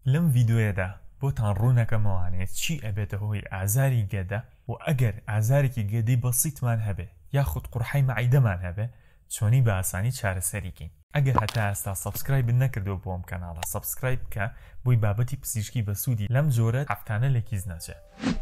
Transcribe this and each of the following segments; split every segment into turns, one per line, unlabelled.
لەم ڤیدۆیەدا بۆتان ڕوونەکەمەوانێت چی ئەبێتە هۆی ئازاری گەدە و ئەگەر ئازارێکی گەدەی بەسیتمان هەبێ یاخود قورحەی مەعیدەمان هەبێ چۆنی بە ئاسانی چارەسەریکەین. ئەگەر هەتا ئێستا سەبسکرایب نەکردو بۆم کەناڵە سەبسکرایب بکە بۆی بابەتی پزیشکی بە سوودی لەم جۆرە هەفتانە لێکیز نەچێت.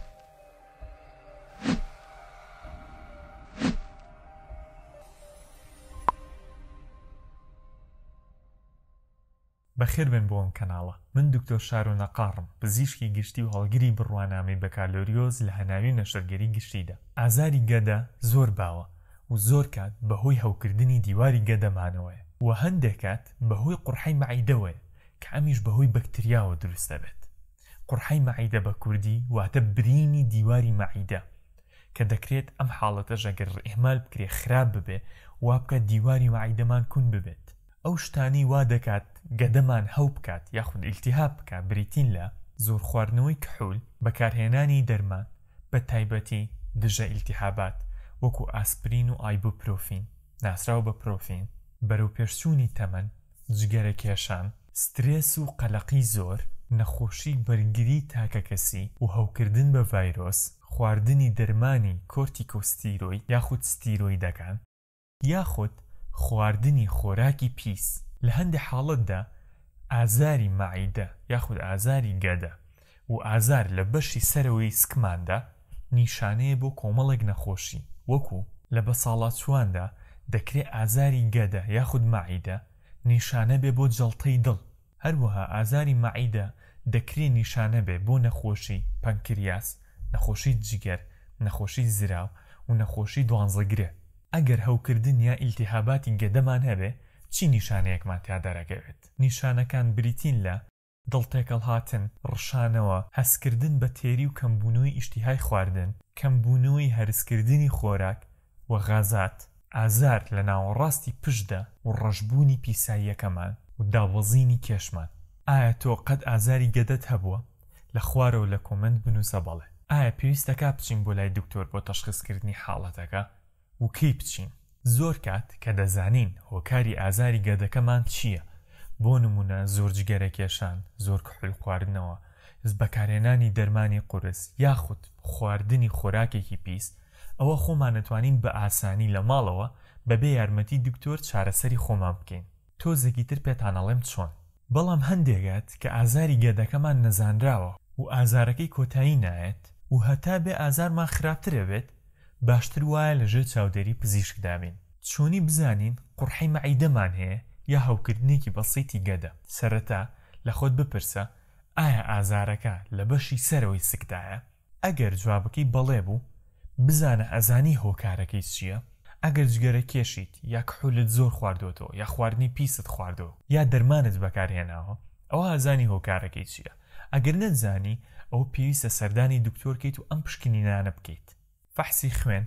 بەخێر بن بۆ ئەم کەناڵە. من دکتۆر شارۆ نەقاڕم، پزیشکی گشتی و هەڵگری بڕوانامەی بەکالۆریۆز لە هەناوی نەشرگەری گشتیدا. ئازاری گەدە زۆر باوە و زۆر کات بەهۆی هەوکردنی دیواری گەدەمانەوەیە و هەندێک کات بەهۆی قورحەی مەعیدەوەیە کە ئەمیش بەهۆی بەکتریاوە دروست دەبێت. قورحەی مەعیدە بە کوردی واتە برینی دیواری مەعیدە کە دەکرێت ئەم حاڵەتەش ئەگەر ئێمال بکرێ خراپ ببێ وا بکە دیواری مەعیدەمان کوون ببێت. ئەو شتانی وا دەکات گەدەمان هەو بکات یاخود ئیلتیهاب بکە بریتین لە زۆر خواردنەوەی کحول، بەکارهێنانی دەرمان بە تایبەتی دژە ئیلتیهابات وەکو ئاسپرین و ئایبوپرۆفین ناسراو بە پرۆفین، بەرەوپێشچوونی تەمەن، جگەرە کێشان، سترێس و قەلەقی زۆر، نەخۆشی بەرگری تاکە کەسی و هەوکردن بە ڤایرۆس، خواردنی دەرمانی کۆرتیکۆستیرۆید یاخود ستیرۆیدەکان یاخود خواردنی خۆراکی پیس. لە هەندێک حاڵەتدا ئازاری مەعیدە یاخود ئازاری گەدە و ئازار لە بەشی سەرەوەی سکماندا نیشانەیە بۆ کۆمەڵێک نەخۆشی، وەکو لە بەساڵاتچواندا دەکرێت ئازاری گەدە یاخود مەعیدە نیشانە بێ بۆ جەڵتەی دڵ. هەروەها ئازاری مەعیدە دەکرێت نیشانە بێ بۆ نەخۆشی پەنکریاس، نەخۆشی جگەر، نەخۆشی زراو و نەخۆشی دوانزەگرێ. ئەگەر هەوکردن یا ئیلتیهاباتی گەدەمان هەبێ چی نیشانەیەکمان تیا دەرەکەوێت؟ نیشانەکان بریتین لە دڵتێکەڵ هاتن، ڕشانەوە، هەسکردن بە تێری و کەمبوونەوەی ئیشتیهای خواردن، کەمبوونەوەی هەرسکردنی خۆراک و غازات، ئازار لە ناوەڕاستی پشتدا و ڕەشبوونی پیساییەکەمان و داوەزینی کێشمان. ئایا تۆ قەت ئازاری گەدەت هەبووە؟ لە خوارەوە لە کۆمنت بنووسە بەڵێ. ئایا پێویستەکە بچین بۆ لای دکتۆر بۆ تەشخیصکردنی حاڵەتەکە؟ و کەی بچین؟ زۆر کات کە دەزانین هۆکاری ئازاری گەدەکەمان چییە، بۆ نمونە زۆر جگەرە کێشان، زۆر کحول خواردنەوە، بەکارهێنانی دەرمانی قورس یاخود خواردنی خۆراکێکی پیس، ئەوە خۆمان نەتوانین بە ئاسانی لە ماڵەوە بەبێ یارمەتی دکتۆر چارەسەری خۆمان بکەین. تۆزێکی تر پێتانەڵێم چۆن. بەڵام هەندێکات کە ئازاری گەدەکەمان نەزانراوە و ئازارەکەی کۆتایی نایەت و هەتا بێ ئازارمان خراپترە بێت، باشتر وایە لەژێر چاودێری پزیشک دابین. چۆنی بزانین قورحەی مەعیدەمان هەیە یا هەوکردنێکی بەسیتی گەدە؟ سەرەتا لە خۆت بپرسە ئایا ئازارەکە لە بەشی سەرەوەی سکدایە؟ ئەگەر جوابەکەی بەڵێ بوو بزانە ئەزانی هۆکارەکەی چییە. ئەگەر جگەرە کێشیت یا کحولت زۆر خواردوەوە یا خواردنی پیست خواردەوە یا دەرمانت بەکارهێناوە ئەوە ئەزانی هۆکارەکەی چییە. ئەگەر نەتزانی ئەو پێویستە سەردانی دکتۆرکەیت و ئەم پشکنینانە بکەیت. فەحسی خوێن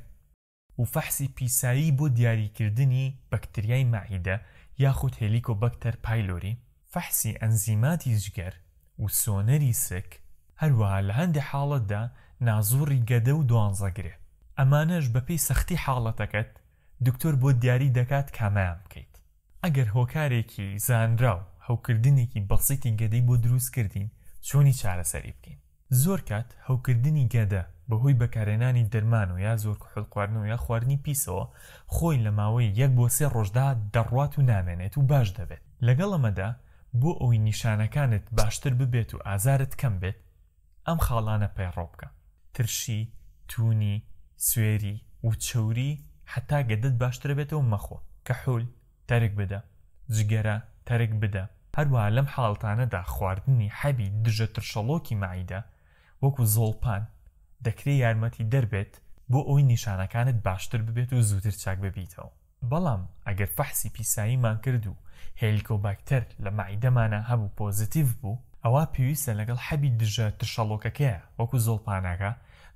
و فەحسی پیسایی بۆ دیاریکردنی بەکتریای مەعیدە یاخود هێلیکۆبەکتەر پایلۆری، فەحسی ئەنزیماتی جگەر و سۆنەری سک، هەروەها لە هەندێک حاڵەتدا نازوڕی گەدە و دوانزەگرێ. ئەمانەش بەپێی سەختی حاڵەتەکەت دکتۆر بۆ دیاری دەکات کامەیان بکەیت. ئەگەر هۆکارێکی زانراو هەوکردنێکی بەسیتی گەدەی بۆ دروست کردین چۆنی چارەسەری بکەین؟ زۆر کات هەوکردنی گەدە بەهۆی بەکارهێنانی دەرمان و یا زۆر کحول خواردنەوە یا خواردنی پیسەوە خۆی لە ماوەی 1 بۆ 3 ڕۆژدا دەڕوات و نامێنێت و باش دەبێت. لەگەڵ ئەمەدا بۆ ئەوەی نیشانەکانت باشتر ببێت و ئازارت کەم بێت ئەم خاڵانە پەیڕۆ بکە: ترشی، توونی، سوێری و چەوری، حتا گەدەت باشترە بێتەوە مەخۆ. کەحول تەرک بدە، جگەرە تەرک بدە. هەروەها لەم حاڵتانەدا خواردنی حەبی دژە ترشەڵۆکی مەعیدە وەکو زۆڵپان دەکرێت یارمەتی دەربێت بۆ ئەوی نیشانەکانت باشتر ببێت و زووتر چاک ببیتەوە. بەڵام ئەگەر فەحسی پیساییمان کرد و هێلیکۆباکتەر لە مەعیدەمانە هەبوو پۆزیتیڤ بوو، ئەوە پێویستە لەگەڵ حەبی دژە ترشەڵۆکەکەیە وەکو زۆڵپانەکە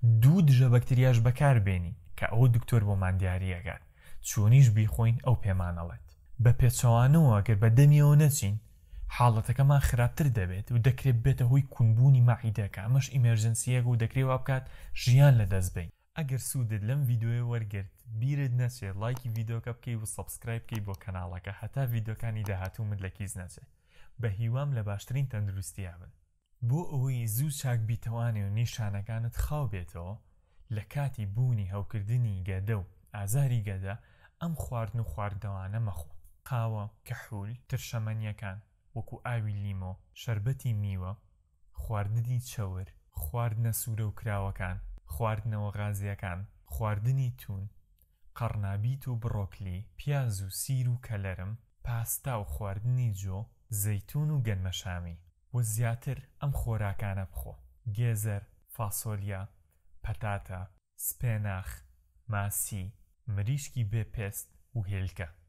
2 دژە بەکتریاش بەکاربێنی کە ئەوە دکتۆر بۆمان دیاریەکات. چۆنیش بیخۆین ئەو پێمانەڵێت. بە پێچەوانەوە ئەگەر بە دەمیەوە نەچین حاڵەتەکەمان خراپتر دەبێت و دەکرێت بێتە هۆی کوونبوونی مەعیدەکە. ئەمەش ئیمەرجەنسیەک و دەکرێت وا بکات ژیان لەدەست بین. ئەگەر سوودت لەم ڤیدۆیە وەرگرت بیرت نەچێت لایکی ڤیدۆکە بکەیت و سەبسکرایب بکەیت بۆ کەناڵەکە هەتا ڤیدۆکانی داهاتوومت لەکیز نەچێت. بە هیوام لە باشترین تەندروستیە بن. بۆ ئەوەی زوو چاک بیتەوانێ و نیشانەکانت خاو بێتەوە لە کاتی بوونی هەوکردنی گەدە و ئازاری گەدە ئەم خواردن و خواردەوانە مەخۆ. قاوە، کەحوول، ترشەمەنیەکان وەکو ئاوی لیمۆ، شەربەتی میوە، خواردنی چەور، خواردنە سوورە و کراوەکان، خواردنەوە غازیەکان، خواردنی تون، قەڕنابیت و بڕۆکلی، پیاز و سیر و کەلەرم، پاستا و خواردنی جۆ، زەیتون و گەنمەشامی. و زیاتر ئەم خۆراکانە بخۆ: گێزەر، فاسۆلیا، پەتاتە، سپێناخ، ماسی، مریشکی بێپێست و هێلکە.